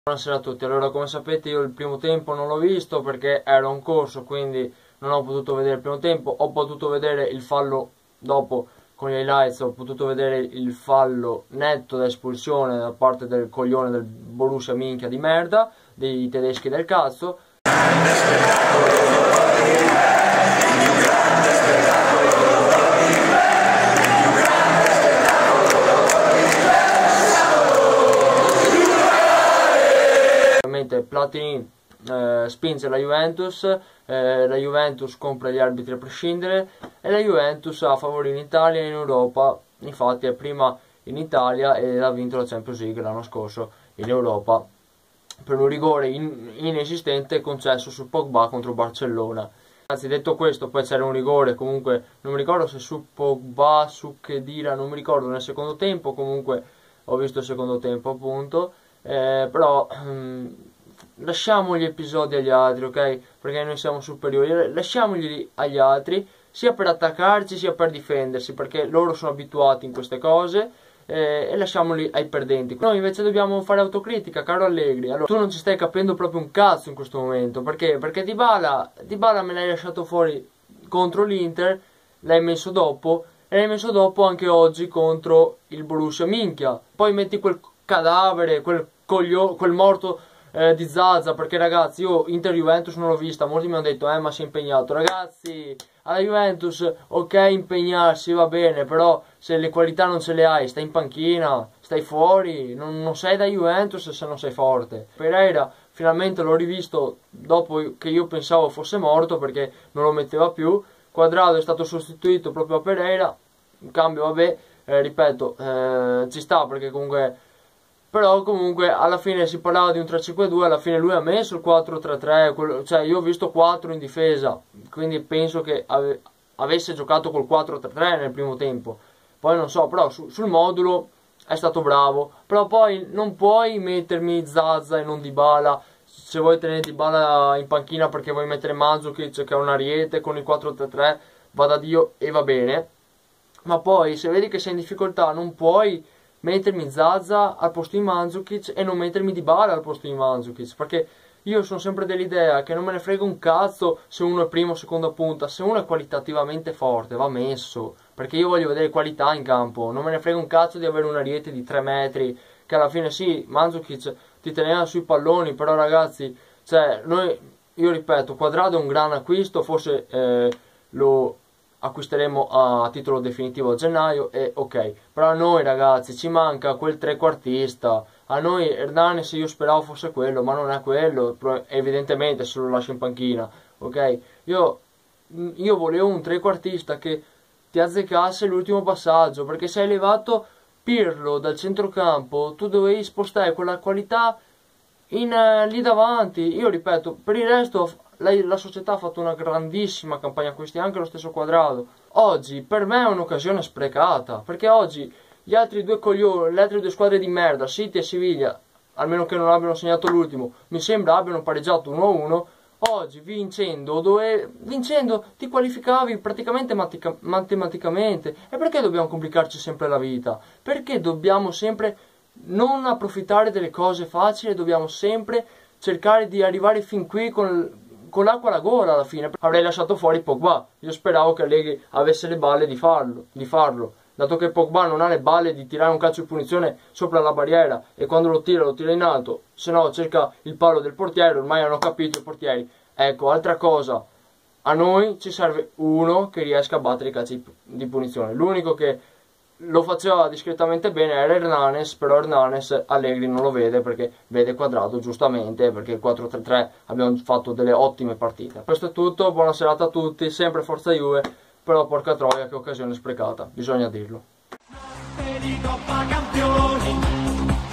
Buonasera a tutti. Allora, come sapete, io il primo tempo non l'ho visto perché ero in corso, quindi non ho potuto vedere il primo tempo. Ho potuto vedere il fallo dopo con gli highlights, ho potuto vedere il fallo netto da espulsione da parte del coglione del Borussia minchia di merda, dei tedeschi del cazzo. Platini spinge la Juventus compra gli arbitri a prescindere e la Juventus ha favore in Italia e in Europa. Infatti è prima in Italia ed ha vinto la Champions League l'anno scorso in Europa per un rigore inesistente concesso su Pogba contro Barcellona. Anzi, detto questo, poi c'era un rigore, comunque non mi ricordo se su Pogba, su Khedira, non mi ricordo, nel secondo tempo. Comunque ho visto il secondo tempo, appunto, però lasciamo gli episodi agli altri, ok? Perché noi siamo superiori, lasciamogli agli altri, sia per attaccarci sia per difendersi, perché loro sono abituati in queste cose, e lasciamoli ai perdenti. Noi invece dobbiamo fare autocritica, caro Allegri. Allora, tu non ci stai capendo proprio un cazzo in questo momento, perché? Perché Dybala me l'hai lasciato fuori contro l'Inter, l'hai messo dopo, e l'hai messo dopo anche oggi contro il Borussia minchia. Poi metti quel cadavere, quel morto di Zaza, perché ragazzi, io Inter-Juventus non l'ho vista, molti mi hanno detto ma si è impegnato. Ragazzi, alla Juventus ok impegnarsi, va bene, però se le qualità non ce le hai, stai in panchina, stai fuori, non sei da Juventus se non sei forte. Pereira finalmente l'ho rivisto dopo che io pensavo fosse morto, perché non lo metteva più. Quadrado è stato sostituito proprio a Pereira, in cambio vabbè, ripeto, ci sta, perché comunque, però comunque alla fine si parlava di un 3-5-2, alla fine lui ha messo il 4-3-3, cioè io ho visto 4 in difesa, quindi penso che avesse giocato col 4-3-3 nel primo tempo. Poi non so, però sul modulo è stato bravo, però poi non puoi mettermi Zaza e non Dybala. Se vuoi tenere Dybala in panchina perché vuoi mettere Mandzukic che è un ariete con il 4-3-3, va da Dio e va bene, ma poi se vedi che sei in difficoltà non puoi mettermi Zaza al posto di Mandzukic e non mettermi Dybala al posto di Mandzukic, perché io sono sempre dell'idea che non me ne frega un cazzo se uno è primo o seconda punta. Se uno è qualitativamente forte va messo, perché io voglio vedere qualità in campo. Non me ne frega un cazzo di avere un ariete di 3 metri che alla fine sì, Mandzukic ti teneva sui palloni, però ragazzi, cioè io ripeto, Quadrado è un gran acquisto, forse lo acquisteremo a titolo definitivo a gennaio e ok, però a noi ragazzi ci manca quel trequartista. A noi Hernanes io speravo fosse quello, ma non è quello, evidentemente se lo lascio in panchina, ok? Io volevo un trequartista che ti azzeccasse l'ultimo passaggio, perché se hai levato Pirlo dal centrocampo tu dovevi spostare quella qualità lì davanti. Io ripeto, per il resto la società ha fatto una grandissima campagna acquisti, anche lo stesso Quadrado. Oggi per me è un'occasione sprecata, perché oggi gli altri due coglioni, le altre due squadre di merda, City e Siviglia, almeno che non abbiano segnato l'ultimo, mi sembra abbiano pareggiato 1-1. Oggi vincendo ti qualificavi praticamente matematicamente. E perché dobbiamo complicarci sempre la vita? Perché dobbiamo sempre non approfittare delle cose facili? Dobbiamo sempre cercare di arrivare fin qui con l'acqua alla gola alla fine. Avrei lasciato fuori Pogba. Io speravo che Allegri avesse le balle di farlo. Dato che Pogba non ha le balle di tirare un calcio di punizione sopra la barriera e quando lo tira in alto, se no cerca il palo del portiere. Ormai hanno capito i portieri. Ecco, altra cosa, a noi ci serve uno che riesca a battere i calci di punizione. L'unico che lo faceva discretamente bene era Hernanes, però Hernanes Allegri non lo vede perché vede Quadrado, giustamente, perché il 4-3-3 abbiamo fatto delle ottime partite. Questo è tutto, buona serata a tutti, sempre forza Juve, però porca troia che occasione sprecata, bisogna dirlo.